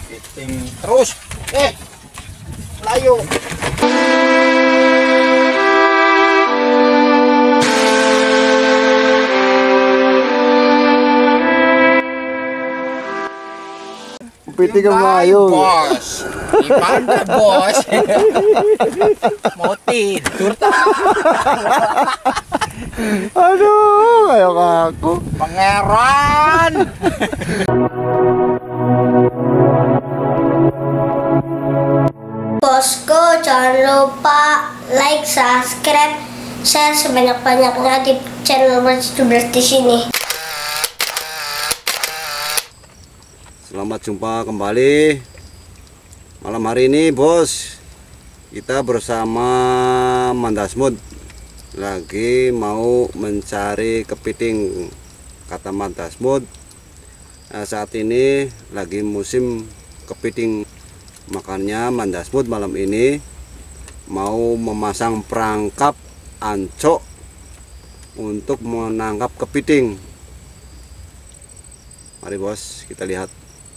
Kepiting terus. Layu. Kepiting Melayu. Bos. Gimana bos? Mau tidur tak? Aduh, kayak aku. Pangeran. Bosku, jangan lupa like, subscribe, share sebanyak-banyaknya di channel Bertuber di sini. Selamat jumpa kembali malam hari ini, bos. Kita bersama Mandasmud lagi mau mencari kepiting. Kata Mandasmud, saat ini lagi musim kepiting. Makanya Mandasmud malam ini mau memasang perangkap ancok untuk menangkap kepiting. Mari bos, kita lihat.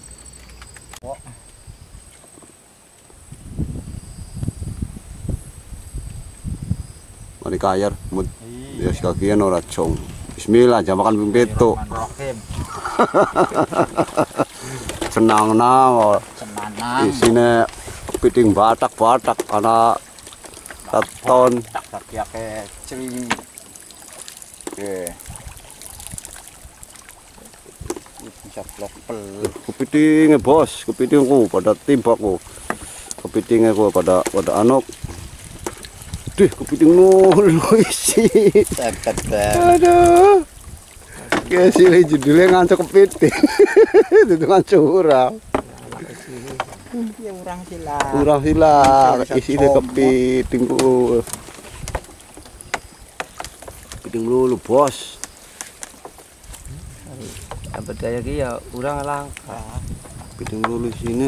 Mari kayar, mud. Ya sekakian ora cong. Bismillah, jangan makan pimpeto. Senang na. Isine kepiting batak-batak karena taton. Tak kayak ceri. Oke. Kepiting bos, kepitingku pada timbakku. Kepitingnya ku pada anok. Dih, kepiting nol isi. Aduh. Kayak sih judulnya ngancok kepiting. Itu ngancok urang. Ya urang hilang. Urang hilang, isinya kepitingku. Kepiting lulu bos. Apa daya ya urang langka. Kepiting lulu sini.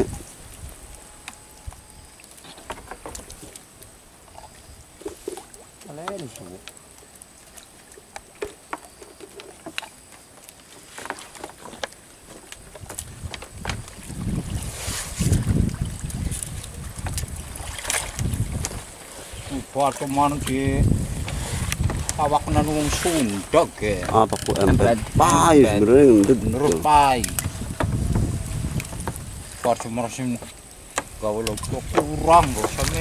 Buat kemana di awak nanung Sunda ke? Apa ku empet? Pai sebenarnya Menurut pai. Buat musim kau lo kurang bosannya.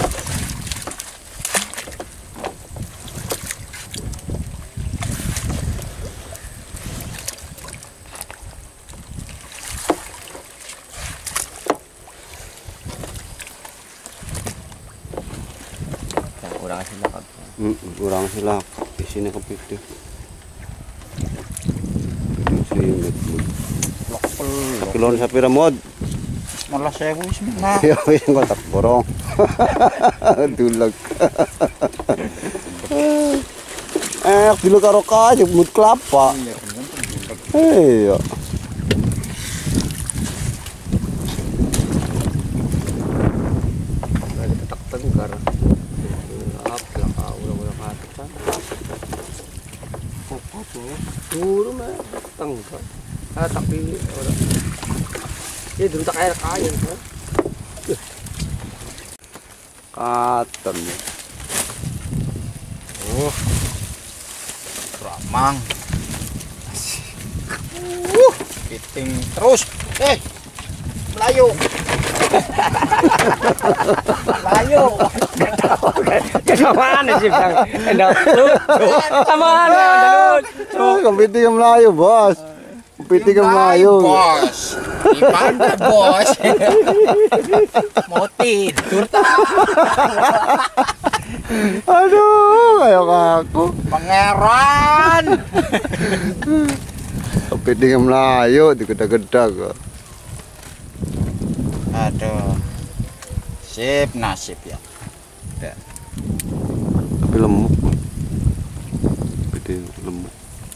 Urang silak isinya kepiting. Kilon sapira mod? Malah saya wis menang. Ya wis kotak borong. Dulag. Dulu karo kayu mut kelapa. Iya. Tak tenggar. Dulu mah tenggar. Tapi orang ini dulu tak air kain kan. Katen. Ramang. Kepiting terus. Melayu. Melayu. Mana sih bang? Enggak lucu. Mana? Kepiting Melayu bos. Kepiting Melayu. Bos. Gimana bos? Mau tidur tak? Aduh, kayak aku. Pangeran. Kepiting Melayu digeda-geda kok. Aduh. Sip nasib ya. Tapi lemuk. Kepiting lemuk.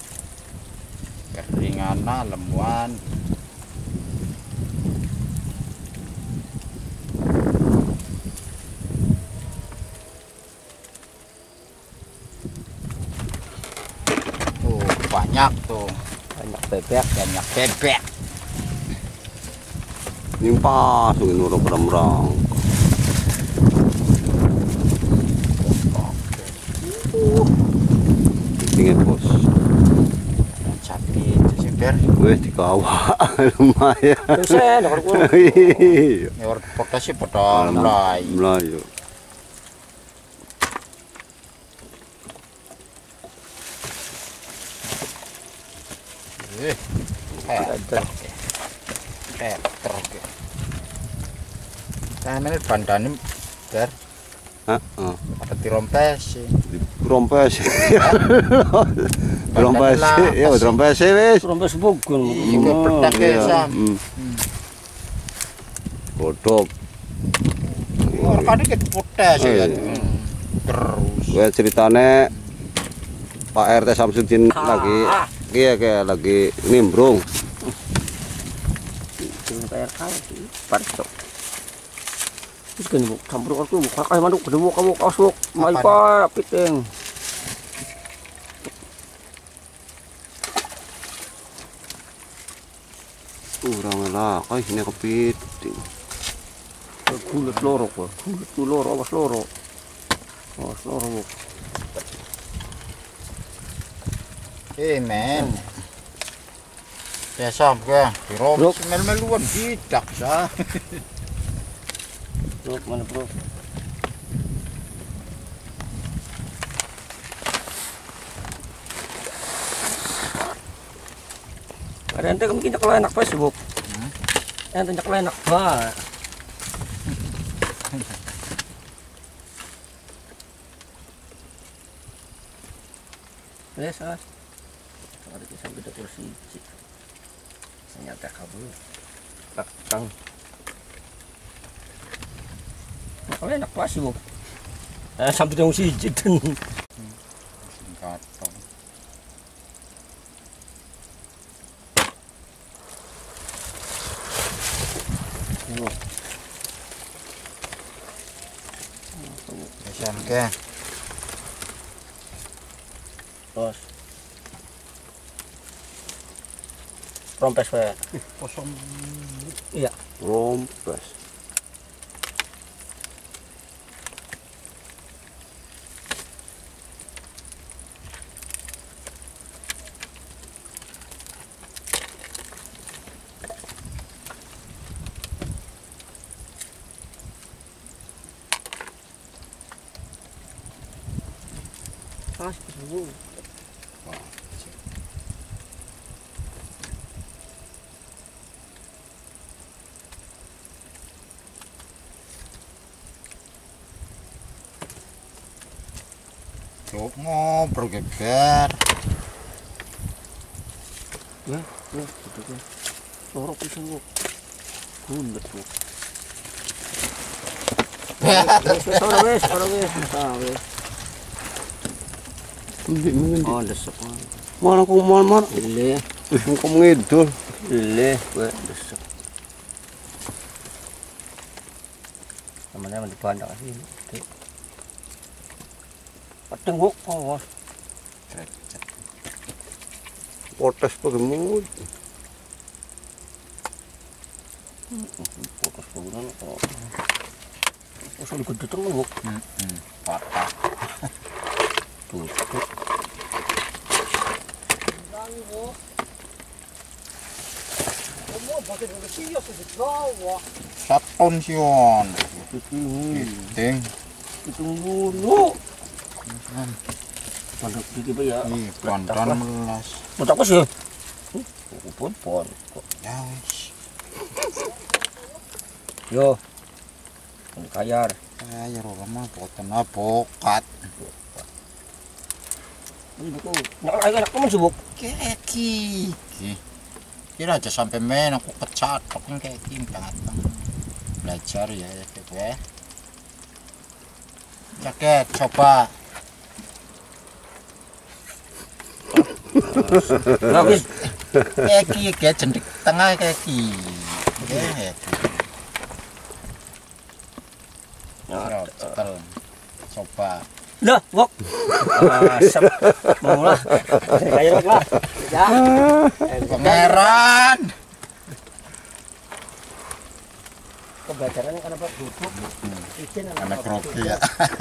Keringanan lemuan. Banyak tuh. Banyak bebek. Banyak bebek. Yung pasok inuro perang. Tingin bos. Sapi itu simper. Wes dikawa lumayan. Terus saya nak kurang. Iya. Ya orang potasi potong mulai. Melayu. Terus. Nah, ini bandane ber Heeh. ada dirompes. Rompes. Rompes. Ya rompes wes. Kurang sebugun. Iya, pedak ya sam. Bodok. Orang kadang kita potes ya. Terus. Gue ceritane Pak RT Samsudin lagi kayak lagi nimbrung. Kayak kali parto. Terus kan bu campur aku bu kakak manuk kedemu kamu kasuk mai pa piteng. Urang lah, kayak ini kepiting. Kulit loro kok. Kulit loro awas loro. Awas loro bu. Men. Ya sam ke dirompes mel-meluan bidak sah. Bro, mana bro? Ada ente kami kita kalau enak pas bu. Ente kalau enak pak. Biasa. Ada kisah beda kursi. Ternyata kabur. Takang. Kalau enak pas bu. Sampai dong si jiten. Kacau. Sam ke. Terus. Rompes pak. Kosong. Iya. Rompes. Cuk ngobrol geber. Ya, gitu kan. Lorok pisang bu. Kulit bu. Wes. Oh, desek. Mana kau mana? Ile, Kau ngidul. desek. Namanya di pandang sini. Tengok, oh, Potes pegemu. fokus bangunan. Oh, sudah gede tengok. Patah. Tuh. Saton sion. Piting. Hitung dulu. Pondok di tiba ya. Pondan melas. Mau apa sih? Pon. Ya wis. Yo. Kayar. Ya ora mah poten apokat. Ini tuh. Nak kamu sibuk. Keki. Kira aja sampai main aku kecat pakai keki datang. Belajar ya gue. Jaket coba. Bagus. Keki kayak jendik tengah keki. Cekel. Coba. Lah, wok. Asap. Mau lah. Kayak lah. Ya. Pangeran. Kebelajarannya kan apa duduk. Izin Anak Rocky ya.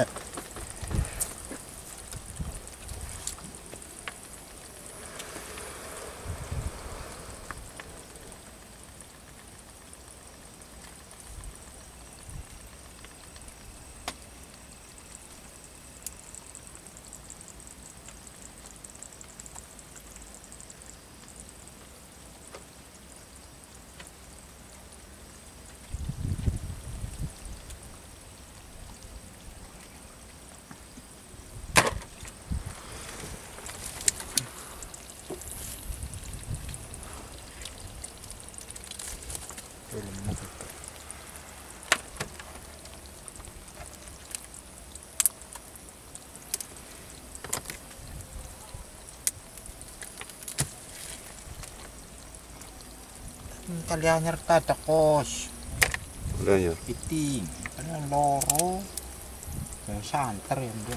Kalian nyerta takos. Udah ya. Iting. Kalian loro. Yang santer yang dia.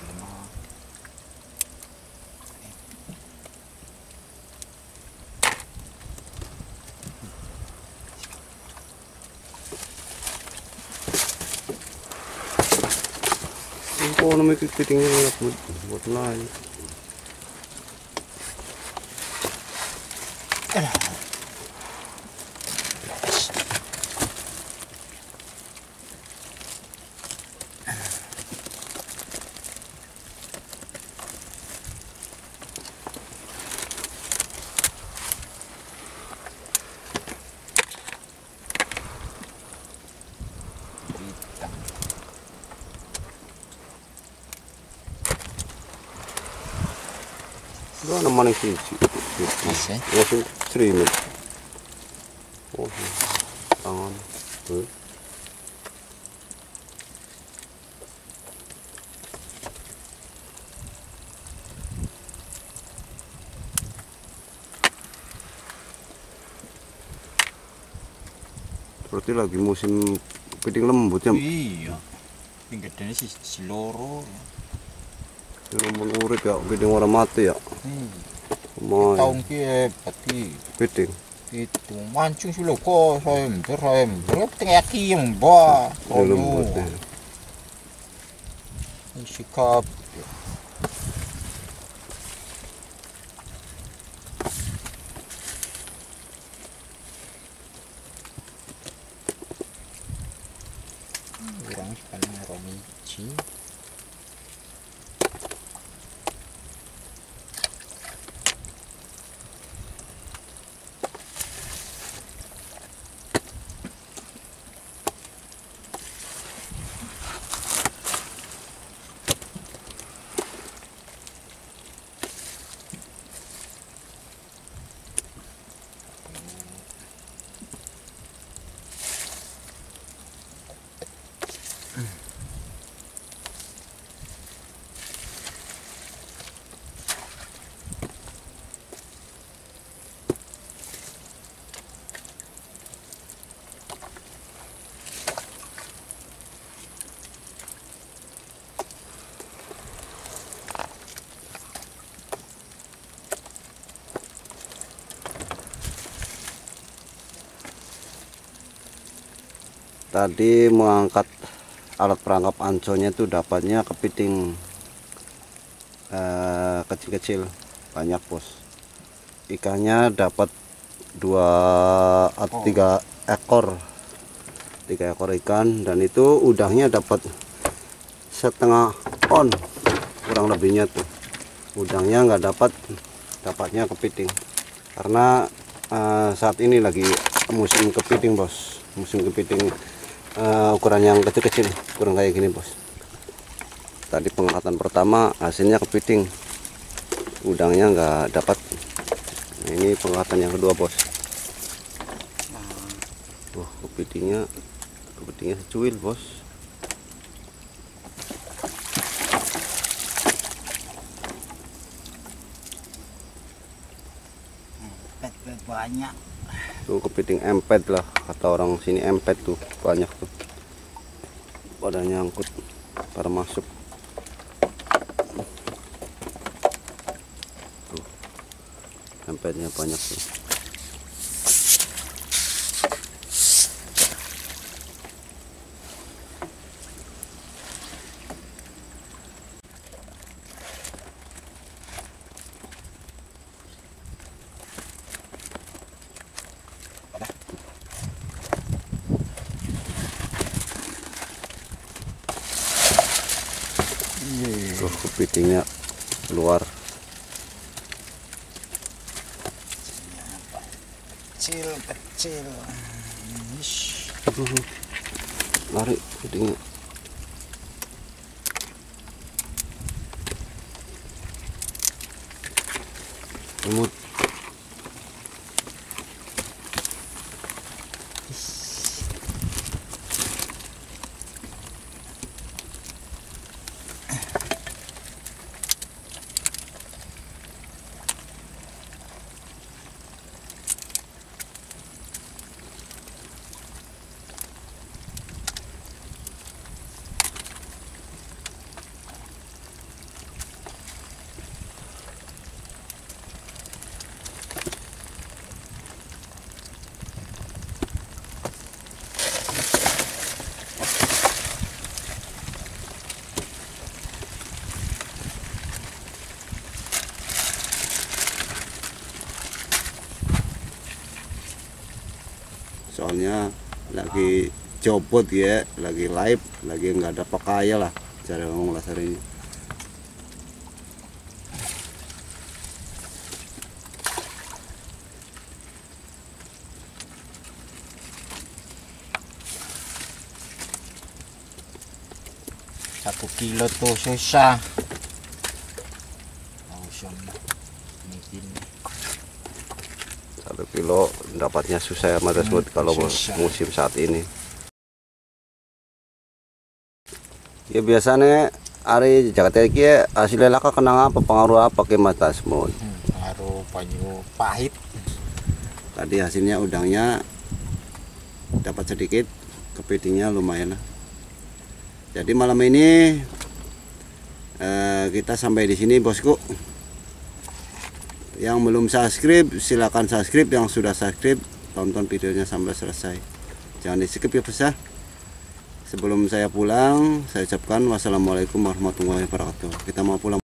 Oh, namanya kepitingnya buat lain. Doon naman ang sisi. Masih. Masih streaming. Oh, tangan. Berarti lagi musim kepiting lembut ya. Iya. Pinggir ini si loro. Lembut urip ya, kepiting orang mati ya. Mau Tahun ki pati kepiting. itu mancing sih lo kok saya tengah yakin mbak. Lembut ya. Sikap. Kurang sekali romici. Tadi mengangkat alat perangkap anconya itu dapatnya kepiting kecil-kecil banyak bos. Ikannya dapat 2 atau 3 ekor, 3 ekor ikan, dan itu udangnya dapat setengah on kurang lebihnya tuh. Udangnya nggak dapatnya kepiting karena saat ini lagi musim kepiting bos, musim kepiting. Ukuran yang kecil-kecil kurang kayak gini bos. Tadi pengangkatan pertama hasilnya kepiting, udangnya nggak dapat. Nah, ini pengangkatan yang kedua bos. Kepitingnya secuil bos. Banyak. Tuh kepiting empet lah, kata orang sini empet tuh, banyak tuh pada nyangkut pada masuk tuh, empetnya banyak tuh. Tuh kepitingnya keluar. Kecil. Ish. Lari kepitingnya. Semut. Soalnya lagi copot ya, lagi live, lagi nggak ada pakaian lah cara ngomong lasarnya. Satu kilo tuh susah. Mungkin 1 kilo dapatnya susah ya Mas Bud kalau susah. musim saat ini. Ya biasanya hari Jakarta iki hasilnya laka kena apa pengaruh apa ke Mas Tasmud? Pengaruh banyu pahit. Tadi hasilnya udangnya dapat sedikit, kepitingnya lumayan lah. Jadi malam ini kita sampai di sini bosku. Yang belum subscribe silakan subscribe, yang sudah subscribe tonton videonya sampai selesai, jangan di skip ya bos ya. Sebelum saya pulang saya ucapkan wassalamualaikum warahmatullahi wabarakatuh. Kita mau pulang.